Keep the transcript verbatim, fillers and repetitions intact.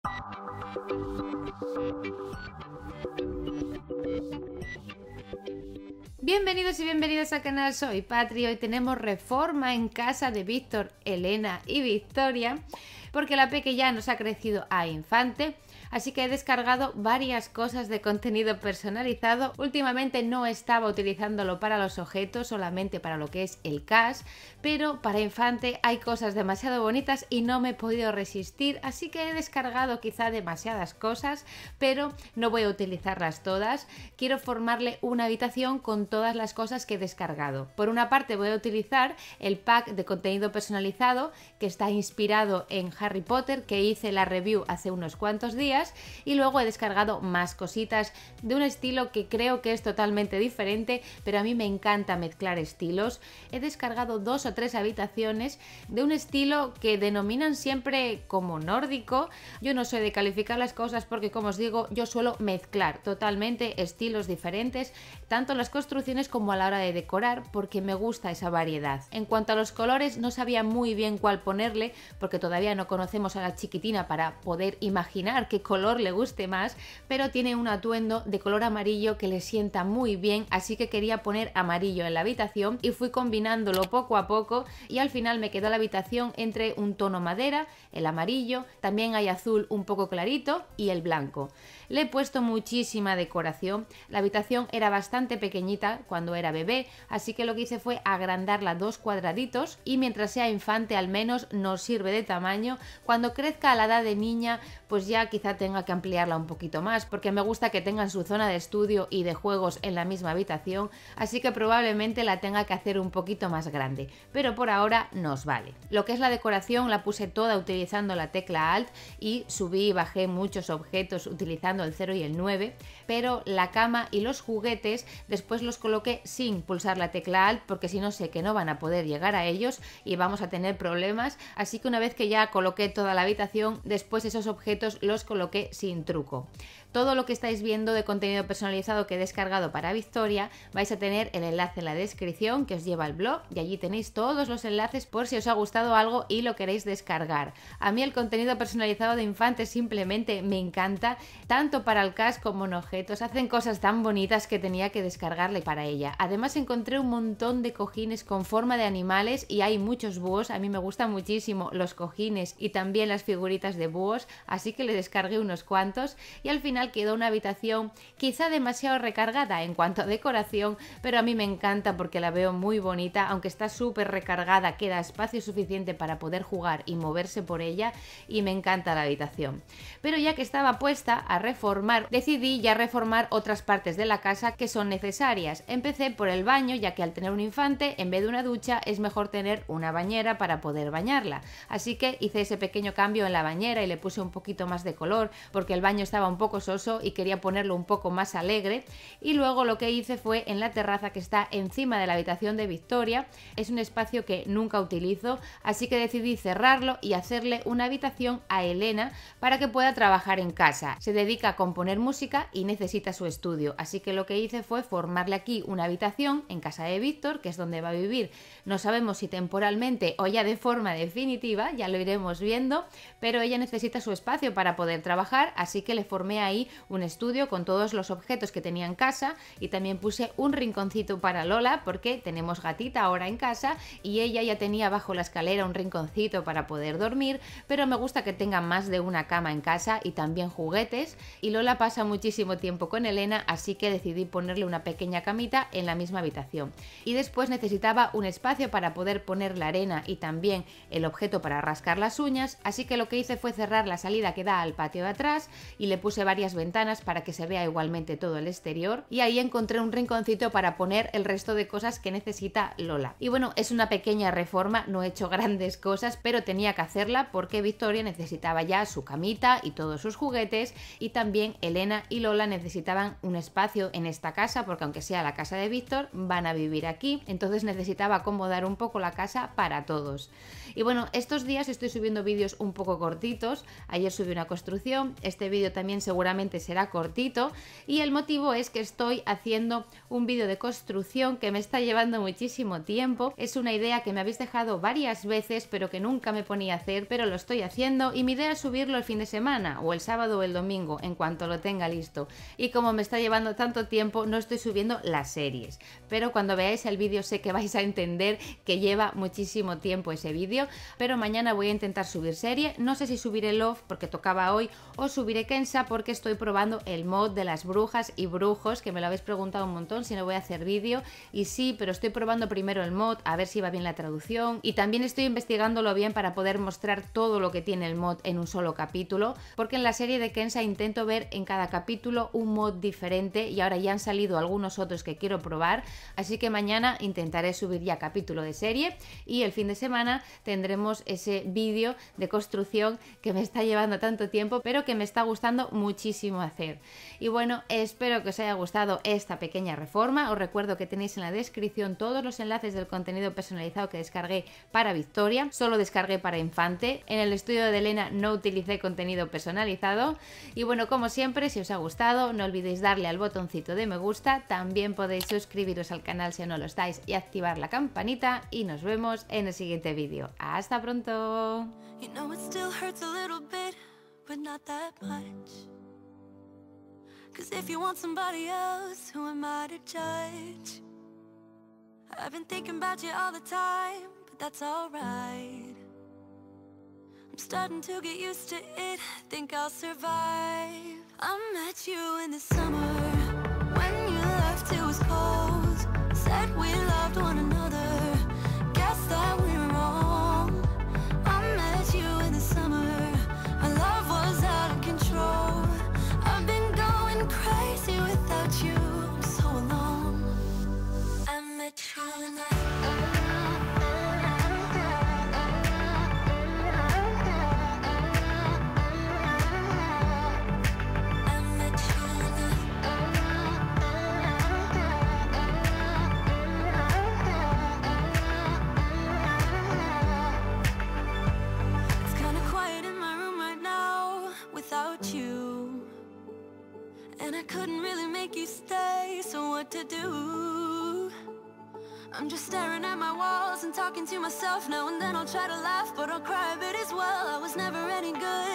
Bienvenidos y bienvenidas al canal, soy Patri. Hoy tenemos reforma en casa de Víctor, Elena y Victoria, porque la peque ya nos ha crecido a infante, así que he descargado varias cosas de contenido personalizado. Últimamente no estaba utilizándolo para los objetos, solamente para lo que es el cash, pero para infante hay cosas demasiado bonitas y no me he podido resistir, así que he descargado quizá demasiadas cosas, pero no voy a utilizarlas todas. Quiero formarle una habitación con todas las cosas que he descargado. Por una parte voy a utilizar el pack de contenido personalizado que está inspirado en Harry Potter, que hice la review hace unos cuantos días, y luego he descargado más cositas de un estilo que creo que es totalmente diferente, pero a mí me encanta mezclar estilos. He descargado dos o tres habitaciones de un estilo que denominan siempre como nórdico. Yo no soy de calificar las cosas porque, como os digo, yo suelo mezclar totalmente estilos diferentes, tanto en las construcciones como a la hora de decorar, porque me gusta esa variedad. En cuanto a los colores, no sabía muy bien cuál ponerle, porque todavía no conocemos a la chiquitina para poder imaginar qué color le guste más, pero tiene un atuendo de color amarillo que le sienta muy bien, así que quería poner amarillo en la habitación y fui combinándolo poco a poco y al final me quedó la habitación entre un tono madera, el amarillo, también hay azul un poco clarito y el blanco. Le he puesto muchísima decoración. La habitación era bastante pequeñita cuando era bebé, así que lo que hice fue agrandarla dos cuadraditos y mientras sea infante al menos nos sirve de tamaño. Cuando crezca a la edad de niña, pues ya quizá tenga que ampliarla un poquito más, porque me gusta que tengan su zona de estudio y de juegos en la misma habitación, así que probablemente la tenga que hacer un poquito más grande, pero por ahora nos vale. Lo que es la decoración la puse toda utilizando la tecla Alt y subí y bajé muchos objetos utilizando el cero y el nueve, pero la cama y los juguetes después los coloqué sin pulsar la tecla Alt, porque si no sé que no van a poder llegar a ellos y vamos a tener problemas, así que una vez que ya coloqué toda la habitación, después esos objetos los coloqué sin truco. Todo lo que estáis viendo de contenido personalizado que he descargado para Victoria vais a tener el enlace en la descripción que os lleva al blog, y allí tenéis todos los enlaces por si os ha gustado algo y lo queréis descargar. A mí el contenido personalizado de infantes simplemente me encanta, tanto para el cash como en objetos. Hacen cosas tan bonitas que tenía que descargarle para ella. Además encontré un montón de cojines con forma de animales y hay muchos búhos. A mí me gustan muchísimo los cojines y también las figuritas de búhos, así que le descargué unos cuantos y al final quedó una habitación quizá demasiado recargada en cuanto a decoración, pero a mí me encanta porque la veo muy bonita. Aunque está súper recargada, queda espacio suficiente para poder jugar y moverse por ella y me encanta la habitación. Pero ya que estaba puesta a reformar, decidí ya reformar otras partes de la casa que son necesarias. Empecé por el baño, ya que al tener un infante, en vez de una ducha es mejor tener una bañera para poder bañarla, así que hice ese pequeño cambio en la bañera y le puse un poquito más de color porque el baño estaba un poco soso y quería ponerlo un poco más alegre. Y luego lo que hice fue en la terraza que está encima de la habitación de Victoria. Es un espacio que nunca utilizo, así que decidí cerrarlo y hacerle una habitación a Elena para que pueda trabajar en casa. Se dedica a componer música y necesita su estudio, así que lo que hice fue formarle aquí una habitación en casa de Víctor, que es donde va a vivir. No sabemos si temporalmente o ya de forma definitiva, ya lo iremos viendo, pero ella necesita su espacio para poder trabajar, así que le formé ahí un estudio con todos los objetos que tenía en casa y también puse un rinconcito para Lola porque tenemos gatita ahora en casa y ella ya tenía bajo la escalera un rinconcito para poder dormir, pero me gusta que tenga más de una cama en casa y también juguetes, y Lola pasa muchísimo tiempo con Elena, así que decidí ponerle una pequeña camita en la misma habitación. Y después necesitaba un espacio para poder poner la arena y también el objeto para rascar las uñas, así que lo que hice fue cerrar la salida que da al patio de atrás y le puse varias ventanas para que se vea igualmente todo el exterior, y ahí encontré un rinconcito para poner el resto de cosas que necesita Lola. Y bueno, es una pequeña reforma, no he hecho grandes cosas, pero tenía que hacerla porque Victoria necesitaba ya su camita y todos sus juguetes, y también Elena y Lola necesitaban un espacio en esta casa porque aunque sea la casa de Víctor van a vivir aquí, entonces necesitaba acomodar un poco la casa para todos. Y bueno, estos días estoy subiendo vídeos un poco cortitos. Ayer subí una construcción, este vídeo también seguramente será cortito, y el motivo es que estoy haciendo un vídeo de construcción que me está llevando muchísimo tiempo. Es una idea que me habéis dejado varias veces pero que nunca me ponía a hacer, pero lo estoy haciendo y mi idea es subirlo el fin de semana o el sábado o el domingo en cuanto lo tenga listo. Y como me está llevando tanto tiempo no estoy subiendo las series, pero cuando veáis el vídeo sé que vais a entender que lleva muchísimo tiempo ese vídeo. Pero mañana voy a intentar subir serie, no sé si subiré Love porque tocaba hoy o subiré Kensa porque estoy probando el mod de las brujas y brujos, que me lo habéis preguntado un montón si no voy a hacer vídeo, y sí, pero estoy probando primero el mod a ver si va bien la traducción, y también estoy investigándolo bien para poder mostrar todo lo que tiene el mod en un solo capítulo, porque en la serie de Kensa intento ver en cada capítulo un mod diferente y ahora ya han salido algunos otros que quiero probar, así que mañana intentaré subir ya capítulo de serie y el fin de semana tendremos ese vídeo de construcción que me está llevando tanto tiempo pero que me está gustando muchísimo hacer. Y bueno, espero que os haya gustado esta pequeña reforma. Os recuerdo que tenéis en la descripción todos los enlaces del contenido personalizado que descargué para Victoria, solo descargué para Infante. En el estudio de Elena no utilicé contenido personalizado. Y bueno, como siempre, si os ha gustado no olvidéis darle al botoncito de me gusta, también podéis suscribiros al canal si no lo estáis y activar la campanita, y nos vemos en el siguiente vídeo. ¡Hasta pronto! You know it still hurts a little bit, but not that much. Cause if you want somebody else, who am I to judge? I've been thinking about you all the time, but that's alright. I'm starting to get used to it, think I'll survive. I met you in the summer, when you left it was cold. Said we loved one another, guess that we're wrong. I met you in the summer, our love was out of control. I've been going crazy without you, I'm so alone. I met you in the to do. I'm just staring at my walls and talking to myself now and then. I'll try to laugh, but I'll cry a bit as well. I was never any good.